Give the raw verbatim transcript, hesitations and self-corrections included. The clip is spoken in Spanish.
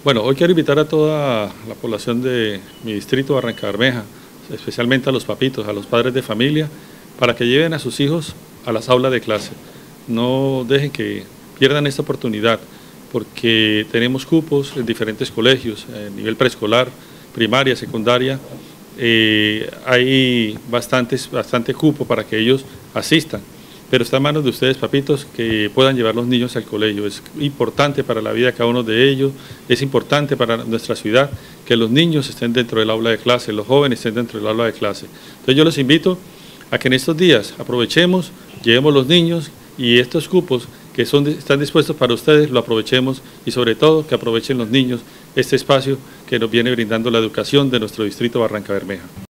Bueno, hoy quiero invitar a toda la población de mi distrito Barrancabermeja, especialmente a los papitos, a los padres de familia, para que lleven a sus hijos a las aulas de clase. No dejen que pierdan esta oportunidad, porque tenemos cupos en diferentes colegios, a nivel preescolar, primaria, secundaria. Eh, hay bastantes, bastante cupo para que ellos asistan, pero está en manos de ustedes, papitos, que puedan llevar los niños al colegio. Es importante para la vida de cada uno de ellos, es importante para nuestra ciudad que los niños estén dentro del aula de clase, los jóvenes estén dentro del aula de clase. Entonces yo los invito a que en estos días aprovechemos, llevemos los niños y estos cupos que son, están dispuestos para ustedes, lo aprovechemos y sobre todo que aprovechen los niños este espacio que nos viene brindando la educación de nuestro distrito Barrancabermeja.